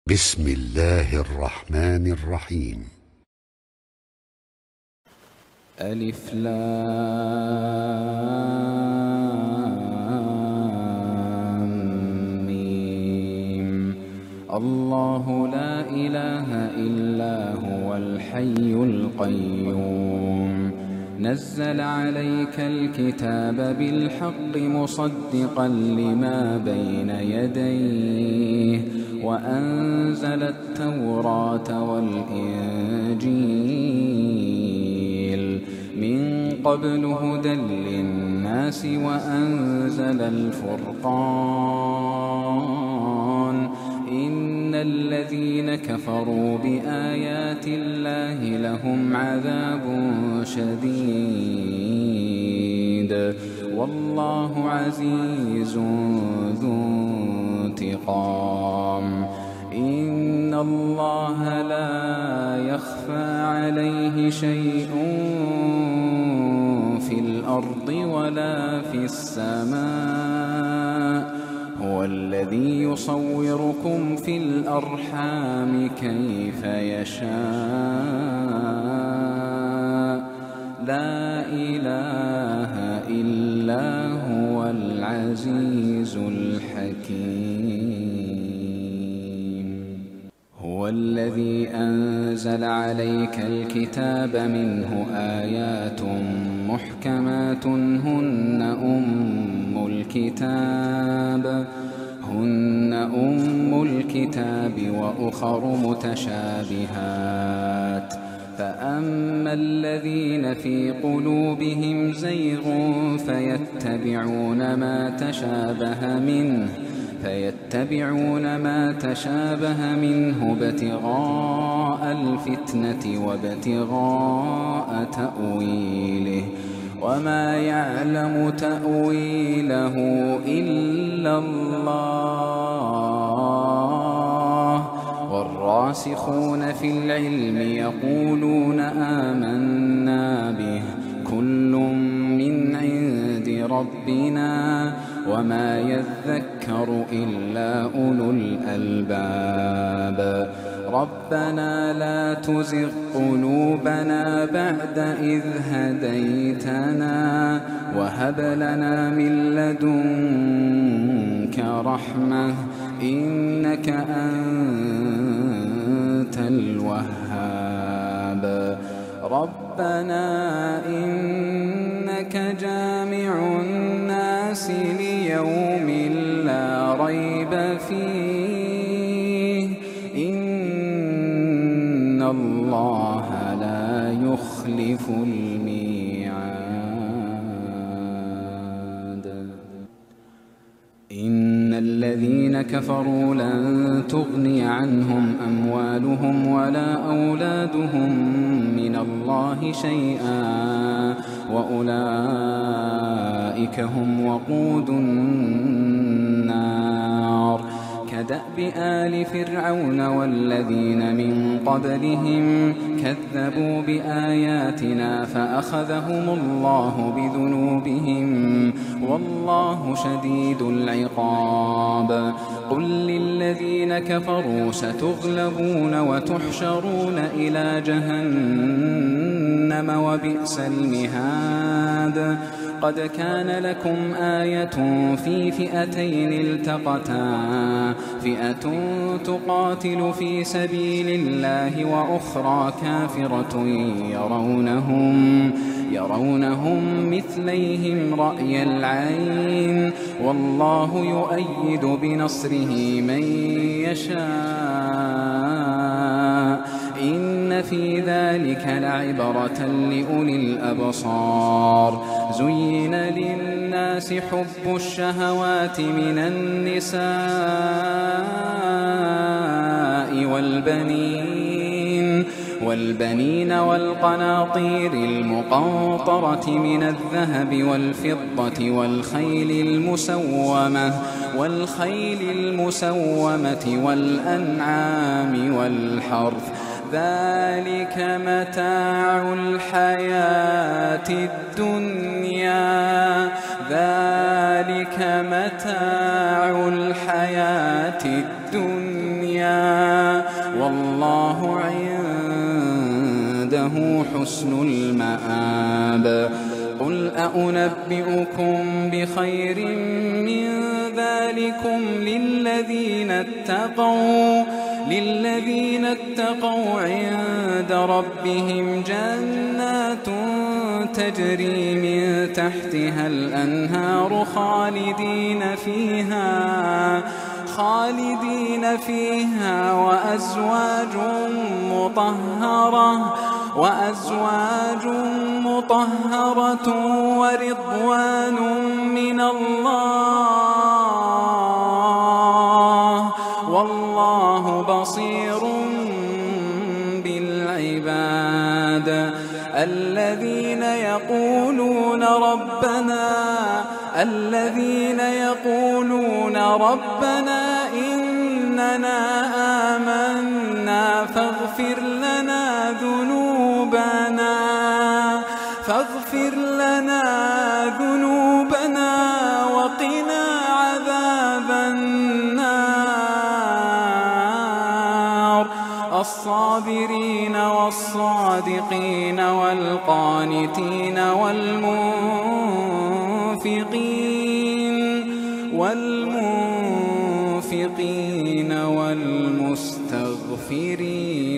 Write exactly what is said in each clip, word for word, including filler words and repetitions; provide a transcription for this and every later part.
بسم الله الرحمن الرحيم. ألف لام ميم. الله لا إله إلا هو الحي القيوم نزل عليك الكتاب بالحق مصدقا لما بين يديه وأنزل التوراة والإنجيل من قبل هدى للناس وأنزل الفرقان إن الذين كفروا بآيات الله لهم عذاب شديد والله عزيز ذو انتقام. إن الله لا يخفى عليه شيء في الأرض ولا في السماء هو الذي يصوركم في الأرحام كيف يشاء لا إله إلا هو العزيز الحكيم. هو الذي أنزل عليك الكتاب منه آيات محكمات هن أم الكتاب هن أم الكتاب وأخر متشابهات فأما الذين في قلوبهم زيغ فيتبعون ما تشابه منه فيتبعون ما تشابه منه ابتغاء الفتنة وابتغاء تأويله وما يعلم تأويله إلا الله والراسخون في العلم يقولون آمنا به كل من عند ربنا وما يذكر إلا أولو الألباب. ربنا لا تزغ قلوبنا بعد إذ هديتنا وهب لنا من لدنك رحمة إنك أنت الوهاب. ربنا إنك جامع الناس ليوم لا ريب فيه إن الله لا يخلف الميعاد. إن الذين كفروا لن تغني عنهم أموالهم ولا أولادهم من الله شيئا وأولئك هم وقود النار كدأب آل فرعون والذين من قبلهم كذبوا بآياتنا فأخذهم الله بذنوبهم والله شديد العقاب. قل للذين كفروا ستغلبون وتحشرون إلى جهنم وبئس المهاد. قد كان لكم آية في فئتين التقتا فئة تقاتل في سبيل الله وأخرى كافرة يرونهم يرونهم مثليهم رأي العين والله يؤيد بنصره من يشاء إن في ذلك لعبرة لأولي الأبصار. زين للناس حب الشهوات من النساء والبنين والبنين والقناطير المقنطرة من الذهب والفضة والخيل المسومة والخيل المسومة والأنعام والحرث ذلك متاع الحياة الدنيا ذلك متاع الحياة الدنيا والله عنده حسن المآب. قل أنبئكم بخير من ذلكم للذين اتقوا للذين اتقوا عند ربهم جنات تجري من تحتها الأنهار خالدين فيها خالدين فيها وأزواج مطهرة وأزواج مطهرة ورضوان من الله والله بصير بالعباد. الذين يقولون ربنا الذين يقولون ربنا إننا آمنا فاغفر لنا ذنوبنا فاغفر لنا ذنوبنا وقنا عذاب النار. الصابرين والصادقين والقانتين والمنفقين والمنفقين والمستغفرين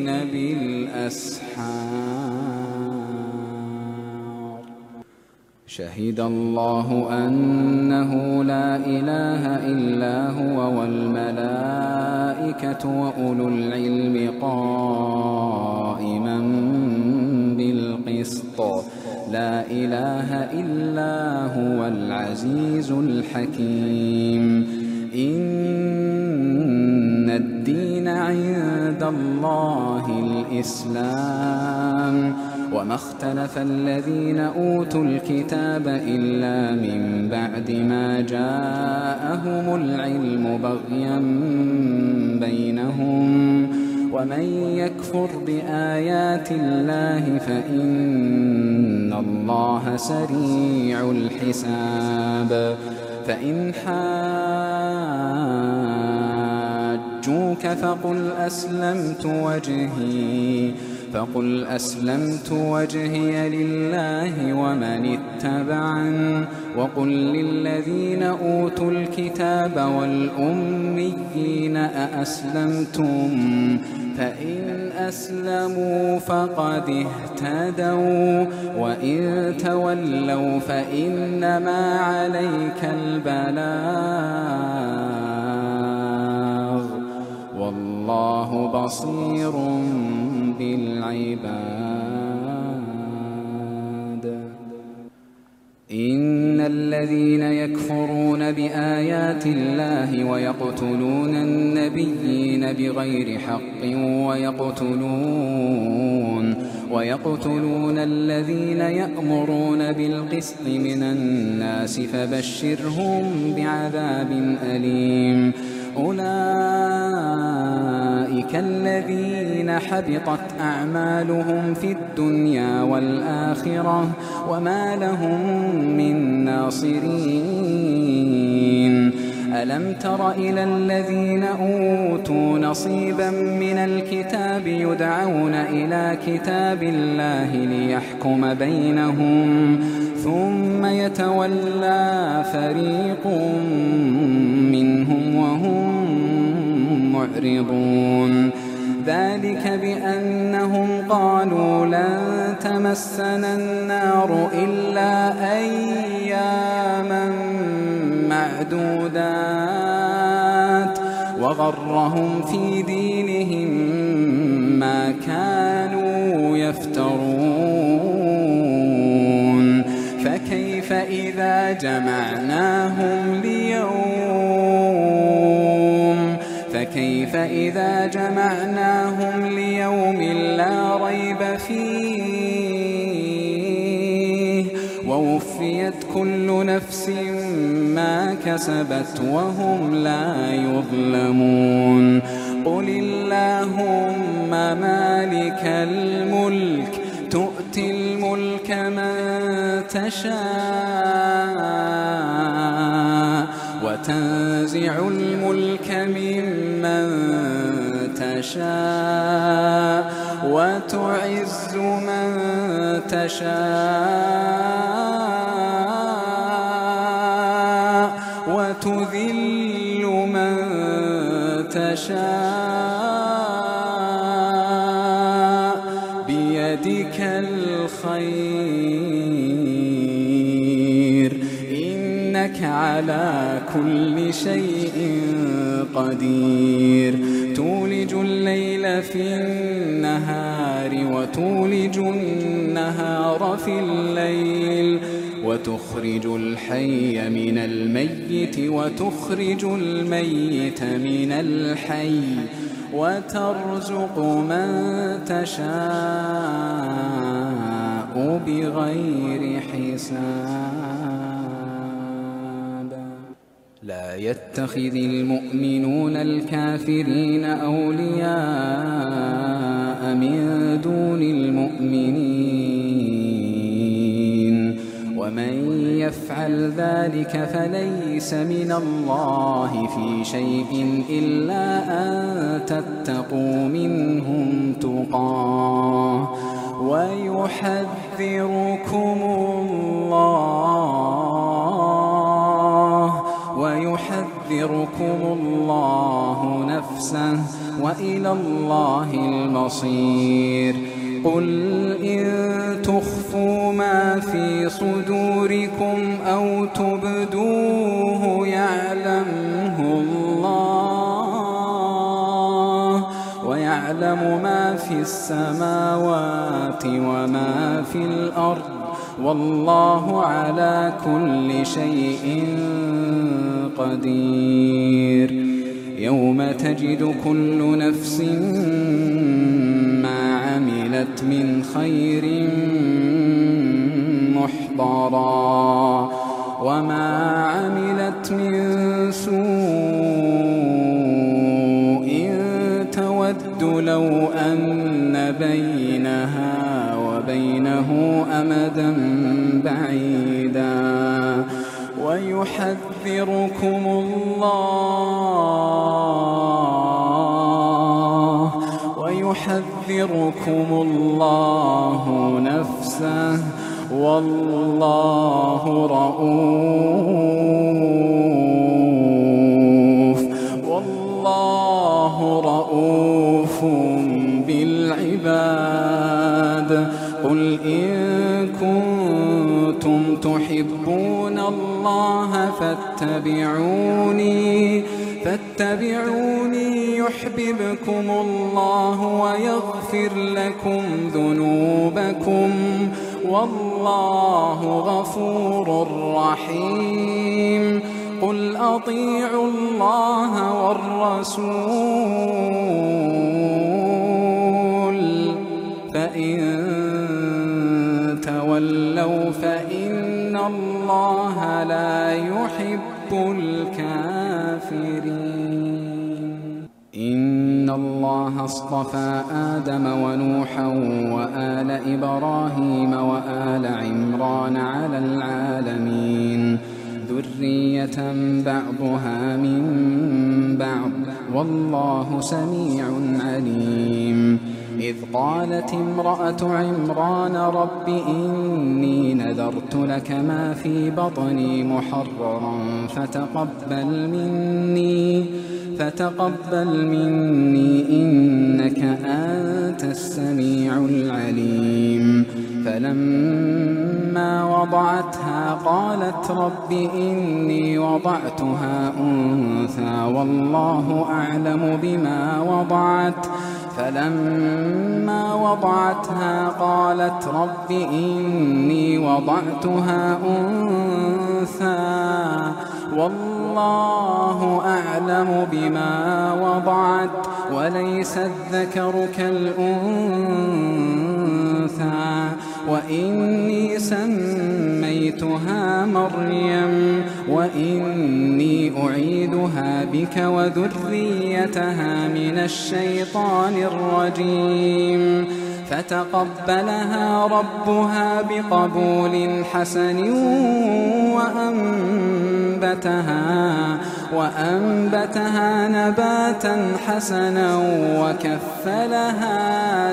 بالأسحار. شهد الله أنه لا إله إلا هو والملائكة وأولو العلم قائما بالقسط. لا إله إلا هو العزيز الحكيم. إن الدين عند الله الإسلام وما اختلف الذين أوتوا الكتاب إلا من بعد ما جاءهم العلم بغيا بينهم ومن يكفر بآيات الله فإن الله سريع الحساب. فإن حاجوك فقل أسلمت وجهي فقل أسلمت وجهي لله ومن اتبعن وقل للذين أوتوا الكتاب والأميين أأسلمتم فإن أسلموا فقد اهتدوا وإن تولوا فإنما عليك البلاغ والله بصير بالعباد. إن الذين يكفرون بآيات الله ويقتلون النبيين بغير حق ويقتلون ويقتلون الذين يأمرون بالقسط من الناس فبشرهم بعذاب أليم. أولئك الذين حبطت أعمالهم في الدنيا والآخرة وما لهم من ناصرين. ألم تر إلى الذين أوتوا نصيبا من الكتاب يدعون إلى كتاب الله ليحكم بينهم ثم يتولى فريق منهم وهم معرضون. ذلك بأنهم قالوا لن تمسنا النار إلا أياما معدودات وغرهم في دينهم ما كانوا يفترون. فكيف إذا جمعناهم ليوم فكيف إذا جمعناهم ليوم لا ريب فيه ووفيت كل نفس ما كسبت وهم لا يظلمون. قل اللهم مالك الملك تؤتي الملك من تشاء وتنزع الملك ممن تشاء تشاء وتعز من تشاء وتذل من تشاء بيدك الخير إنك على كل شيء قدير تولج الليل في النهار وتولج النهار في الليل وتخرج الحي من الميت وتخرج الميت من الحي وترزق من تشاء بغير حساب لا يتخذ المؤمنون الكافرين أولياء من دون المؤمنين ومن يفعل ذلك فليس من الله في شيء إلا أن تتقوا منهم تقاه ويحذركم الله ويحذركم الله نفسه وإلى الله المصير قل إن تخفوا ما في صدوركم أو تبدوه يعلمه الله ويعلم ما في السماوات وما في الأرض والله على كل شيء قدير يوم تجد كل نفس ما عملت من خير محضرا وما عملت من سوء تود لو أن بينها وبينه أمدا بعيدا ويحذركم الله ويحذركم الله نفسه والله رؤوف والله رؤوف بالعباد قل إن كنتم تحبون الله فاتبعوني فاتبعوني يحببكم الله ويغفر لكم ذنوبكم والله غفور رحيم قل أطيعوا الله والرسول فإن تولوا فإن الله لا يحب الكافرين إن الله اصطفى آدم ونوحا وآل إبراهيم وآل عمران على العالمين ذرية بعضها من بعض والله سميع عليم إذ قالت امرأة عمران رب إني نذرت لك ما في بطني محررا فتقبل مني فتقبل مني إنك أنت السميع العليم فلما وضعتها قالت رب إني وضعتها أنثى والله أعلم بما وضعت فلما وضعتها قالت رب إني وضعتها أنثى والله أعلم بما وضعت وليس الذكر كالأنثى وإني سميتها مريم وإني أعيدها بك وذريتها من الشيطان الرجيم فتقبلها ربها بقبول حسن وأنبتها وأنبتها نباتا حسنا وكفلها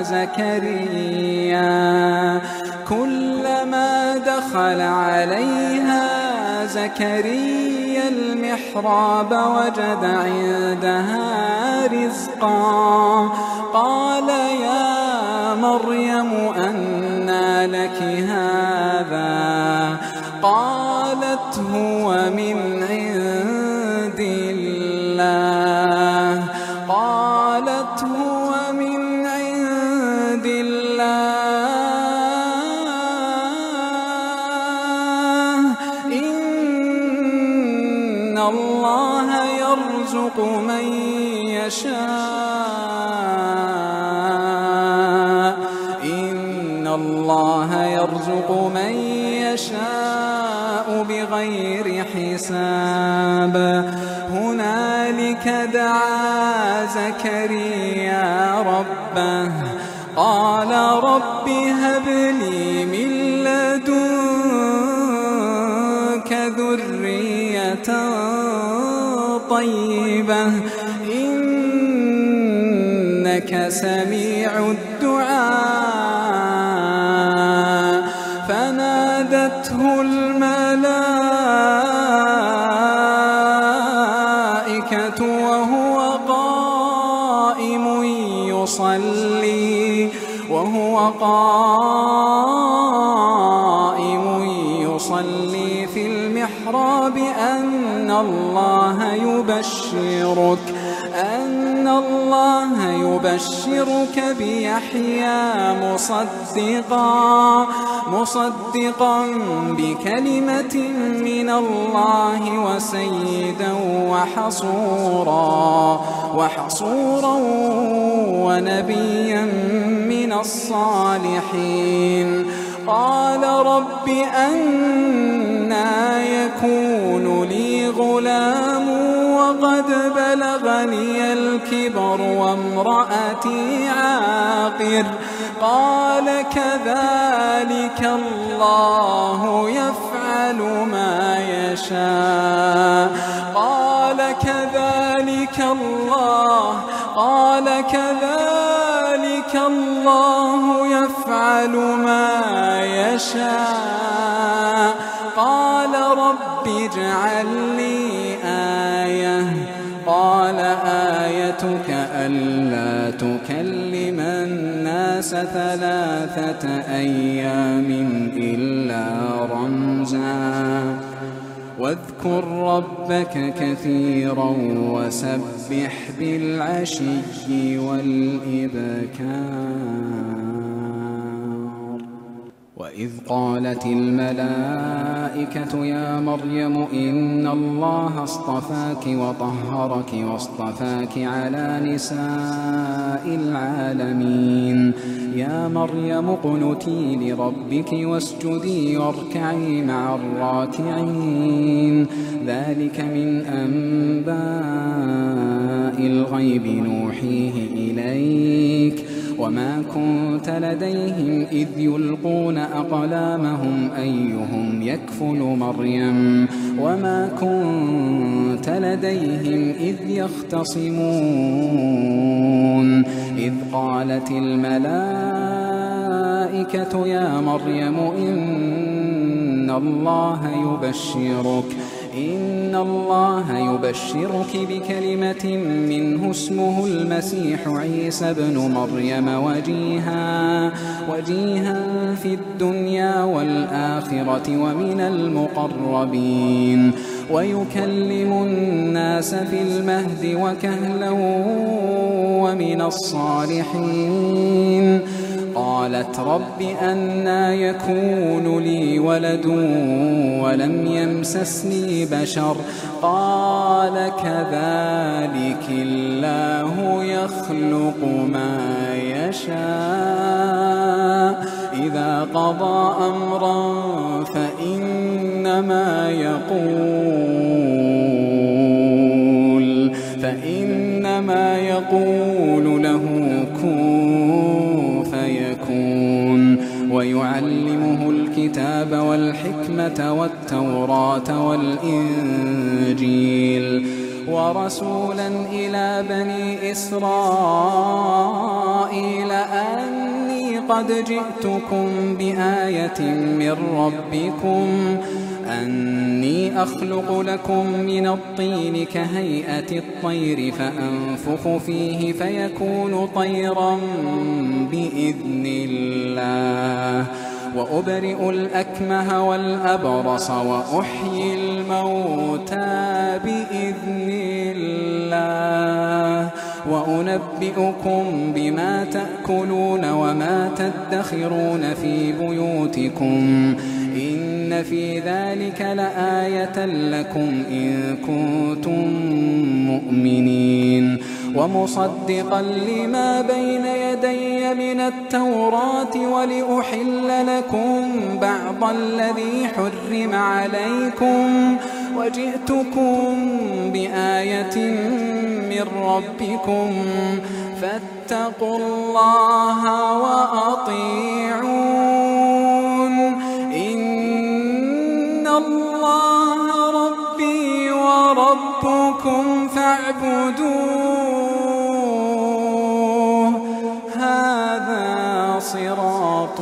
زكريا كلما دخل عليها زكريا المحراب وجد عندها رزقا قال يا مريم أنى لك هذا قالت هو من عند الله قالت هو من عند الله إن الله يرزق من يشاء إن الله يرزق من يشاء بغير حساب هنالك دعا زكريا ربه قال رب هب لي من لدنك ذرية طيبة إنك سميع الدعاء فنادته الملائكة وهو قائم يصلي وهو قائم يصلي في المحراب أن الله يبشرك أن الله يبشرك بيحيى مصدقا مصدقا بكلمة من الله وسيدا وحصورا وحصورا ونبيا من الصالحين قال رب أنى يكون لي غلام وقد بلغني الكبر وامرأتي عاقر قال كذلك الله يفعل ما يشاء قال كذلك الله قال كذلك الله يفعل ما يشاء قال رب اجعل لي آية قال آيتك ألا تكلم الناس ثلاثة أيام إلا رمزا واذكر ربك كثيرا وسبح بالعشي والإبكار وإذ قالت الملائكة يا مريم إن الله اصطفاك وطهرك واصطفاك على نساء العالمين يا مريم اقنتي لربك واسجدي واركعي مع الراكعين ذلك من أنباء الغيب نوحيه إليك وما كنت لديهم إذ يلقون أقلامهم أيهم يكفل مريم وما كنت لديهم إذ يختصمون إذ قالت الملائكة يا مريم إن الله يبشرك إن الله يبشرك بكلمة منه اسمه المسيح عيسى ابن مريم وجيها وجيها في الدنيا والآخرة ومن المقربين ويكلم الناس في المهد وكهلا ومن الصالحين قالت رب أنى يكون لي ولد ولم يمسسني بشر قال كذلك الله يخلق ما يشاء إذا قضى أمرا فإنما يقول فإنما يقول له كن فيكون ويعلمه الكتاب والحكمة والتوراة والإنجيل ورسولا إلى بني إسرائيل أني قد جئتكم بآية من ربكم أني أخلق لكم من الطين كهيئة الطير فأنفخ فيه فيكون طيرا بإذن الله وأبرئ الأكمه والأبرص وأحيي الموتى بإذن الله وأنبئكم بما تأكلون وما تدخرون في بيوتكم إن في ذلك لآية لكم إن كنتم مؤمنين ومصدقا لما بين يدي من التوراة ولأحل لكم بعض الذي حرم عليكم وجئتكم بآية من ربكم فاتقوا الله وأطيعون إن الله ربي وربكم فاعبدوه هذا صراط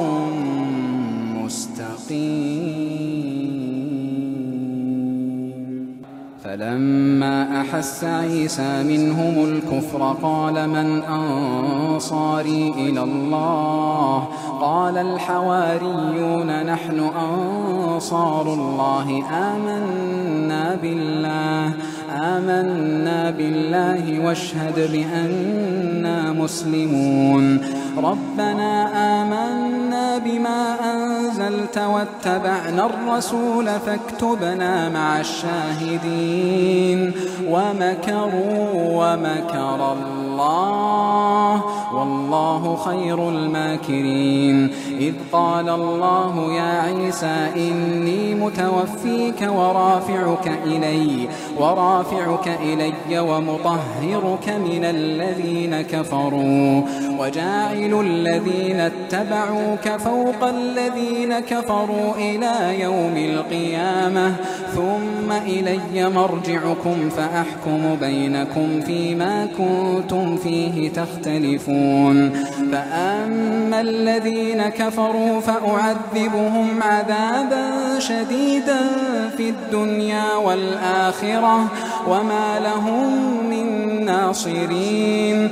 مستقيم. فلما أحس عيسى منهم الكفر قال من أنصاري إلى الله قال الحواريون نحن أنصار الله آمنا بالله آمنا بالله واشهد بأننا مسلمون ربنا آمنا بما أنزلت واتبعنا الرسول فاكتبنا مع الشاهدين ومكروا ومكر الله والله خير الماكرين إذ قال الله يا عيسى إني متوفيك ورافعك إلي ورافعك إلي ومطهرك من الذين كفروا وجاعل الذين اتبعوك فوق الذين كفروا إلى يوم القيامة ثم إلي مرجعكم فأحكم بينكم فيما كنتم فيه تختلفون فأما الذين كفروا فأعذبهم عذابا شديدا في الدنيا والآخرة وما لهم من ناصرين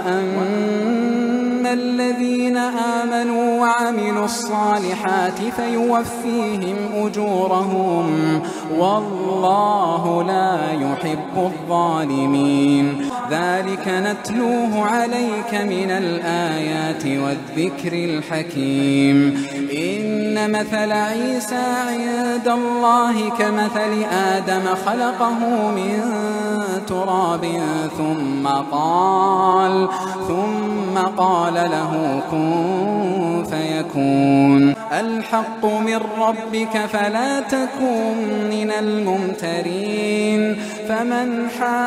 وأما الذين آمنوا وعملوا الصالحات فيوفيهم أجورهم والله لا يحب الظالمين ذلك نتلوه عليك من الآيات والذكر الحكيم إن مثل عيسى عند الله كمثل آدم خلقه من تراب ثم قال ثم قال له كن فيكون الحق من ربك فلا تكن من الممترين فمن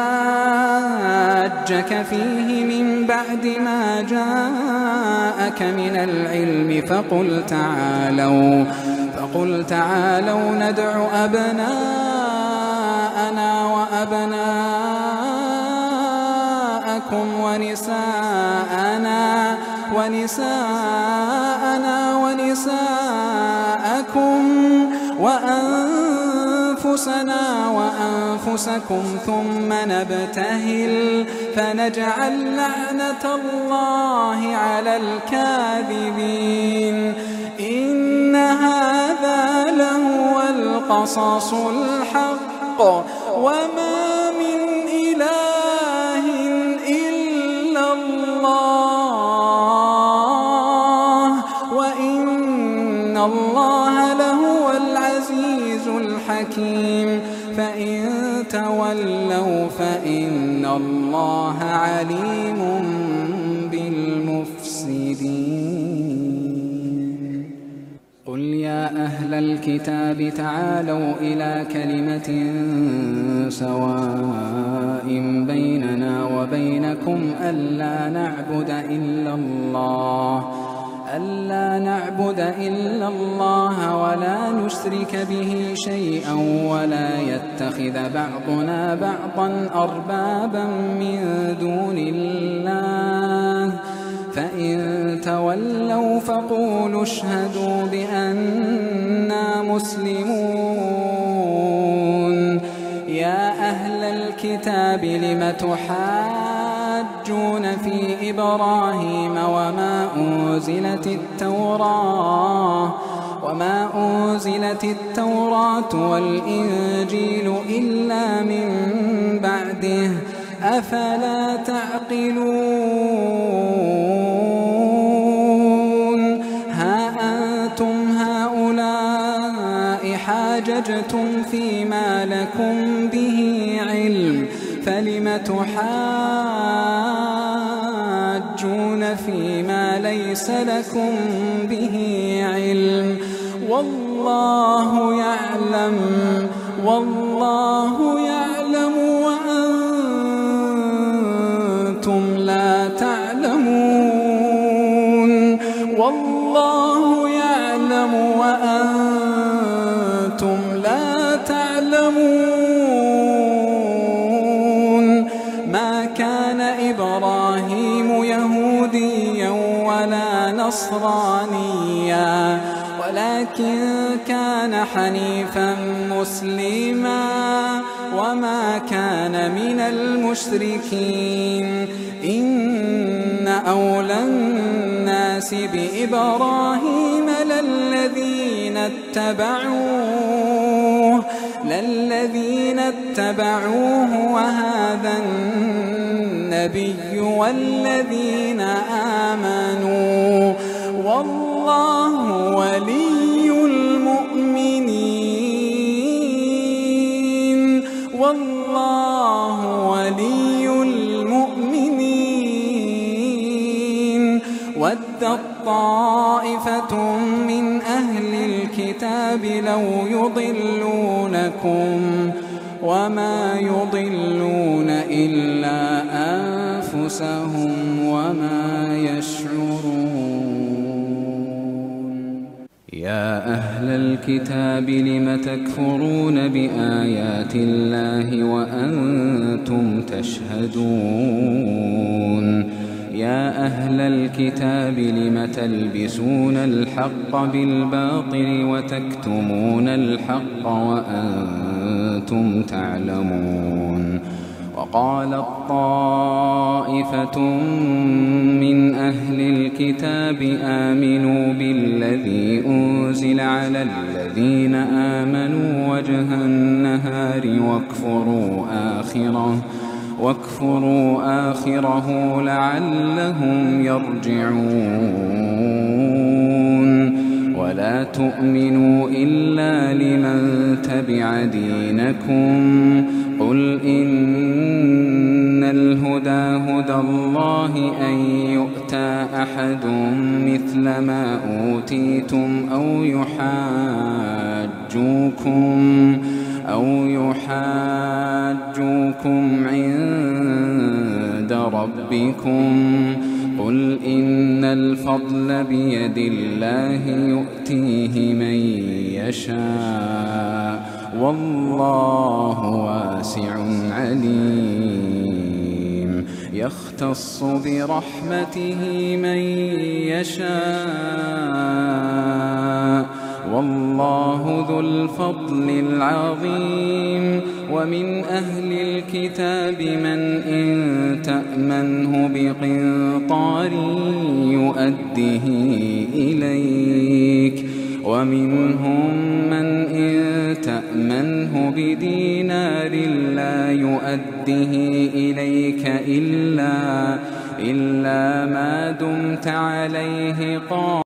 حاجك فيه من بعد ما جاءك من العلم فقل تعالوا فقل تعالوا ندع أبناءنا وأبناءكم ونساءنا ونساءنا ونساءكم وأنفسنا وأنفسكم ثم نبتهل فنجعل لعنة الله على الكاذبين إن هذا لهو القصص الحق وما من إله إلا الله وإن الله لهو العزيز الحكيم فإن تولوا فإن الله عليم بالمفسدين قل يا أهل الكتاب تعالوا إلى كلمة سواء بيننا وبينكم ألا نعبد إلا الله ألا نعبد إلا الله ولا نشرك به شيئا ولا يتخذ بعضنا بعضا أربابا من دون الله فإن تولوا فقولوا اشهدوا بأننا مسلمون. يا أهل الكتاب لم تحاجون في إبراهيم وما أنزلت التوراة وما أنزلت التوراة والإنجيل إلا من بعده أفلا تعقلون. ها أنتم هؤلاء حاججتم فيما لكم به علم فلم تحاجون فيما ليس لكم به علم والله يعلم والله يعلم وأنتم لا تعلمون. والله يعلم وأنتم لا تعلمون. ما كان إبراهيم يهوديا ولا نصرانيا ولكن كان حنيفا مسلما وما كان من المشركين. إن أولى الناس بإبراهيم للذين اتبعوه للذين اتبعوه وهذا النبي والذين آمنوا والله ولي المؤمنين والله ولي المؤمنين. ودت طائفة من أهل الكتاب لو يضلونكم وما يضلون إلا أنفسهم وما يشعرون. يا أهل الكتاب لم تكفرون بآيات الله وأنتم تشهدون. يا أهل الكتاب لم تلبسون الحق بالباطل وتكتمون الحق وأنتم تعلمون. وقالت طائفة من أهل الكتاب آمنوا بالذي أنزل على الذين آمنوا وجه النهار واكفروا آخره واكفروا آخره لعلهم يرجعون. ولا تؤمنوا إلا لمن تبع دينكم قل إن الهدى هدى الله أن يؤتى أحد مثل ما أوتيتم أو يحاجوكم أو يحاجوكم عند ربكم قل إن الفضل بيد الله يؤتيه من يشاء والله واسع عليم. يختص برحمته من يشاء والله ذو الفضل العظيم. ومن أهل الكتاب من إن تأمنه بقنطار يؤده إليك ومنهم من إن تأمنه بدينار لا يؤده إليك إلا, إلا ما دمت عليه قائما